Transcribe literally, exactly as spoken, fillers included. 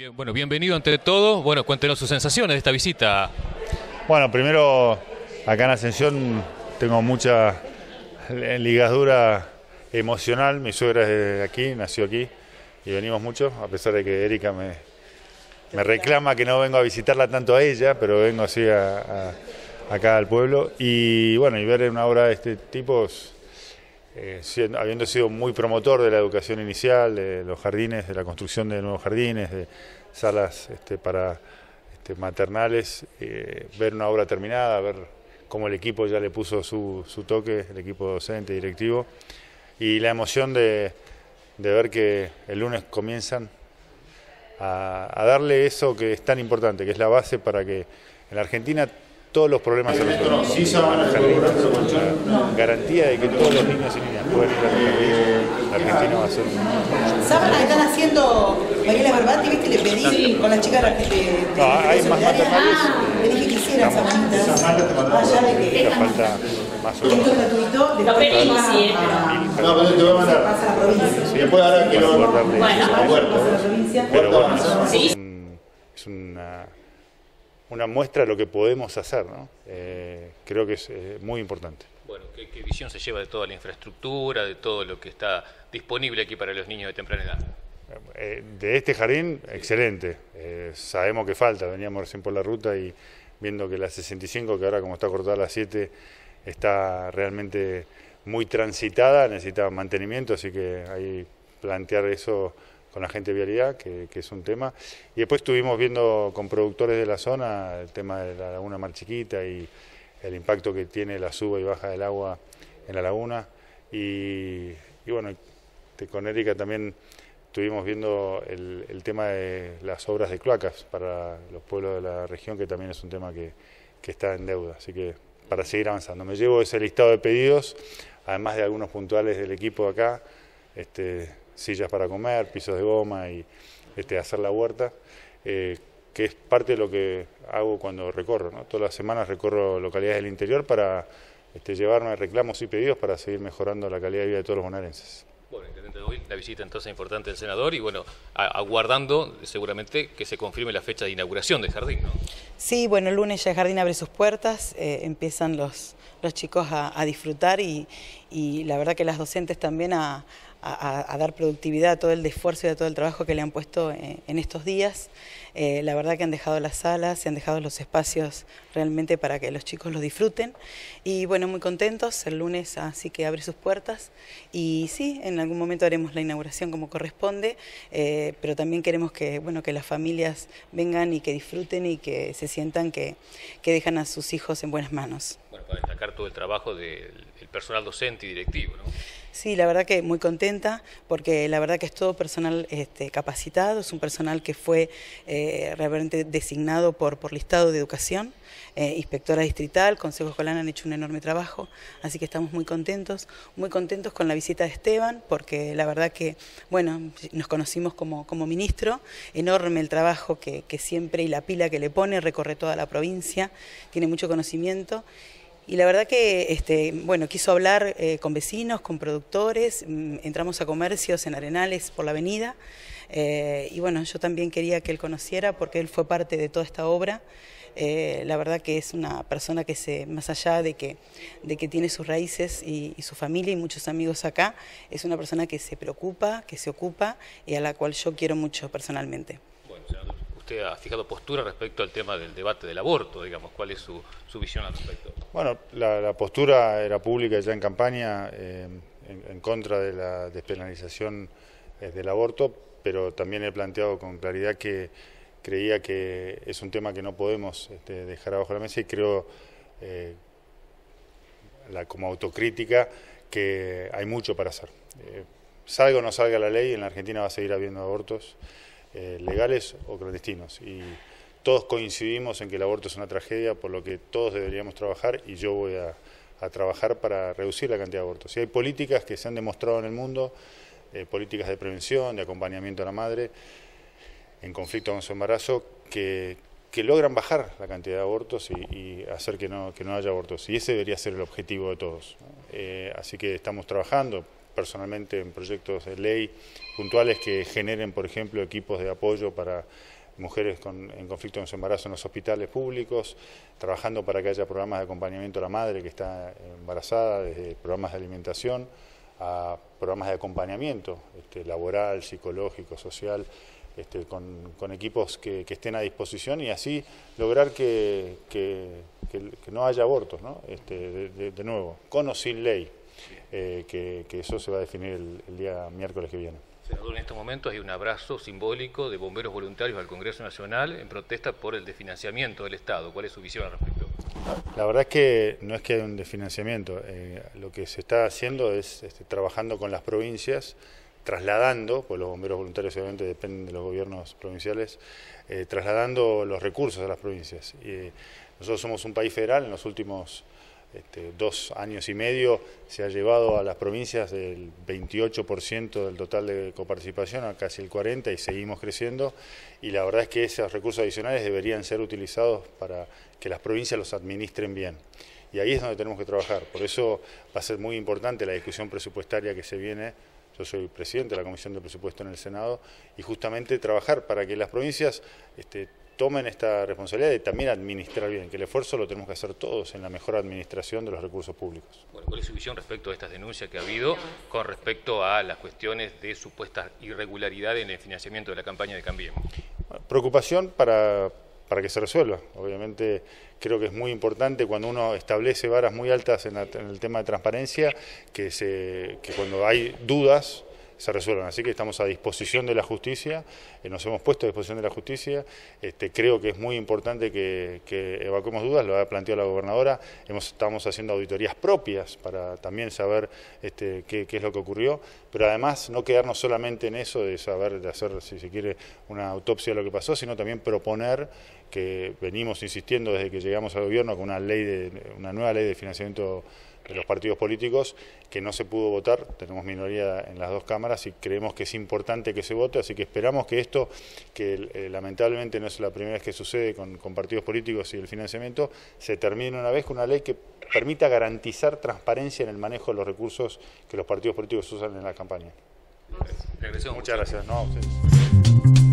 Bien, bueno, bienvenido ante todo. Bueno, cuéntenos sus sensaciones de esta visita. Bueno, primero, acá en Ascensión tengo mucha ligadura emocional. Mi suegra es de aquí, nació aquí y venimos mucho, a pesar de que Erika me, me reclama que no vengo a visitarla tanto a ella, pero vengo así a, a, acá al pueblo. Y bueno, y ver una obra de este tipo, eh, siendo, habiendo sido muy promotor de la educación inicial, de los jardines, de la construcción de nuevos jardines, de salas este, para este, maternales, eh, ver una obra terminada, ver cómo el equipo ya le puso su, su toque, el equipo docente, directivo, y la emoción de, de ver que el lunes comienzan a, a darle eso que es tan importante, que es la base para que en la Argentina todos los problemas se resuelvan. Sí, la garantía de que todos los niños y niñas puedan ir a los jardines, la Argentina va a ser un... ¿Saben que están haciendo Mariela Barbati? ¿Viste? Le pedí sí. con las chicas de, de, de no, hay más maternales. Ah, le dije que hicieran esa manita. Esas mantas te mandaron. Ah, ya de que... falta más o menos. Esto es gratuito. Lo pedí, sí. No, pero te voy a mandar. Pasa a la provincia. Y después ahora que lo... Bueno, pasa a la provincia. Pero bueno, sí. es, un, es una... una muestra de lo que podemos hacer, ¿no? Eh, creo que es eh, muy importante. Bueno, ¿qué, ¿qué visión se lleva de toda la infraestructura, de todo lo que está disponible aquí para los niños de temprana edad? Eh, de este jardín, excelente. Eh, sabemos que falta, veníamos recién por la ruta y viendo que la sesenta y cinco, que ahora como está cortada a las siete, está realmente muy transitada, necesita mantenimiento, así que ahí plantear eso con la gente de vialidad, que, que es un tema. Y después estuvimos viendo con productores de la zona el tema de la laguna Mar Chiquita y el impacto que tiene la suba y baja del agua en la laguna. Y, y bueno, con Erika también estuvimos viendo el, el tema de las obras de cloacas para los pueblos de la región, que también es un tema que, que está en deuda. Así que para seguir avanzando. Me llevo ese listado de pedidos, además de algunos puntuales del equipo de acá, este, sillas para comer, pisos de goma y este, hacer la huerta, eh, que es parte de lo que hago cuando recorro, ¿no? Todas las semanas recorro localidades del interior para este, llevarme reclamos y pedidos para seguir mejorando la calidad de vida de todos los bonaerenses. Bueno, intendente, hoy la visita entonces importante del senador y bueno, aguardando seguramente que se confirme la fecha de inauguración del jardín, ¿no? Sí, bueno, el lunes ya el jardín abre sus puertas, eh, empiezan los, los chicos a, a disfrutar y, y la verdad que las docentes también a, a, a dar productividad a todo el esfuerzo y a todo el trabajo que le han puesto eh, en estos días. Eh, la verdad que han dejado las salas, se han dejado los espacios realmente para que los chicos los disfruten y bueno, muy contentos, el lunes así que abre sus puertas y sí, en algún momento haremos la inauguración como corresponde, eh, pero también queremos que, bueno, que las familias vengan y que disfruten y que se sientan que, que dejan a sus hijos en buenas manos. Bueno, para destacar todo el trabajo del personal docente y directivo, ¿no? Sí, la verdad que muy contenta, porque la verdad que es todo personal este, capacitado, es un personal que fue eh, realmente designado por, por listado de educación, eh, inspectora distrital, Consejo Escolar han hecho un enorme trabajo, así que estamos muy contentos, muy contentos con la visita de Esteban, porque la verdad que, bueno, nos conocimos como, como ministro, enorme el trabajo que, que siempre y la pila que le pone, recorre toda la provincia, tiene mucho conocimiento. Y la verdad que, este, bueno, quiso hablar eh, con vecinos, con productores, mm, entramos a comercios en Arenales por la avenida, eh, y bueno, yo también quería que él conociera porque él fue parte de toda esta obra. Eh, la verdad que es una persona que se, más allá de que, de que tiene sus raíces y, y su familia y muchos amigos acá, es una persona que se preocupa, que se ocupa y a la cual yo quiero mucho personalmente. Bueno, senador, usted ha fijado postura respecto al tema del debate del aborto, digamos, ¿cuál es su, su visión al respecto? Bueno, la, la postura era pública ya en campaña eh, en, en contra de la despenalización eh, del aborto, pero también he planteado con claridad que creía que es un tema que no podemos este, dejar abajo de la mesa y creo, eh, la, como autocrítica, que hay mucho para hacer. Eh, salga o no salga la ley, en la Argentina va a seguir habiendo abortos eh, legales o clandestinos y todos coincidimos en que el aborto es una tragedia, por lo que todos deberíamos trabajar y yo voy a, a trabajar para reducir la cantidad de abortos. Y hay políticas que se han demostrado en el mundo, eh, políticas de prevención, de acompañamiento a la madre en conflicto con su embarazo, que, que logran bajar la cantidad de abortos y, y hacer que no, que no haya abortos. Y ese debería ser el objetivo de todos, ¿no? Eh, así que estamos trabajando, personalmente en proyectos de ley puntuales que generen, por ejemplo, equipos de apoyo para mujeres con, en conflicto con su embarazo en los hospitales públicos, trabajando para que haya programas de acompañamiento a la madre que está embarazada, desde programas de alimentación a programas de acompañamiento este, laboral, psicológico, social, este, con, con equipos que, que estén a disposición y así lograr que, que, que, que no haya abortos, ¿no? Este, de, de, de nuevo, con o sin ley, eh, que, que eso se va a definir el, el día miércoles que viene. Senador, en estos momentos hay un abrazo simbólico de bomberos voluntarios al Congreso Nacional en protesta por el desfinanciamiento del Estado. ¿Cuál es su visión al respecto? La verdad es que no es que haya un desfinanciamiento. Eh, lo que se está haciendo es este, trabajando con las provincias, trasladando, pues los bomberos voluntarios obviamente dependen de los gobiernos provinciales, eh, trasladando los recursos a las provincias. Y, eh, nosotros somos un país federal, en los últimos Este, dos años y medio se ha llevado a las provincias el veintiocho por ciento del total de coparticipación a casi el cuarenta por ciento y seguimos creciendo y la verdad es que esos recursos adicionales deberían ser utilizados para que las provincias los administren bien y ahí es donde tenemos que trabajar, por eso va a ser muy importante la discusión presupuestaria que se viene. Yo soy presidente de la Comisión de Presupuesto en el Senado y justamente trabajar para que las provincias este, tomen esta responsabilidad de también administrar bien, que el esfuerzo lo tenemos que hacer todos en la mejor administración de los recursos públicos. Bueno, ¿cuál es su visión respecto a estas denuncias que ha habido con respecto a las cuestiones de supuestas irregularidades en el financiamiento de la campaña de Cambiemos? Preocupación para, para que se resuelva. Obviamente creo que es muy importante cuando uno establece varas muy altas en, la, en el tema de transparencia, que, se, que cuando hay dudas se resuelvan. Así que estamos a disposición de la justicia, eh, nos hemos puesto a disposición de la justicia. Este, creo que es muy importante que, que evacuemos dudas, lo ha planteado la gobernadora. Hemos, estamos haciendo auditorías propias para también saber este, qué, qué es lo que ocurrió, pero además no quedarnos solamente en eso de saber, de hacer, si se quiere, una autopsia de lo que pasó, sino también proponer, que venimos insistiendo desde que llegamos al gobierno con una ley de, una nueva ley de financiamiento de los partidos políticos, que no se pudo votar, tenemos minoría en las dos cámaras y creemos que es importante que se vote, así que esperamos que esto, que eh, lamentablemente no es la primera vez que sucede con, con partidos políticos y el financiamiento, se termine una vez con una ley que permita garantizar transparencia en el manejo de los recursos que los partidos políticos usan en la campaña. Le agradecemos Muchas mucho. gracias. No, sí.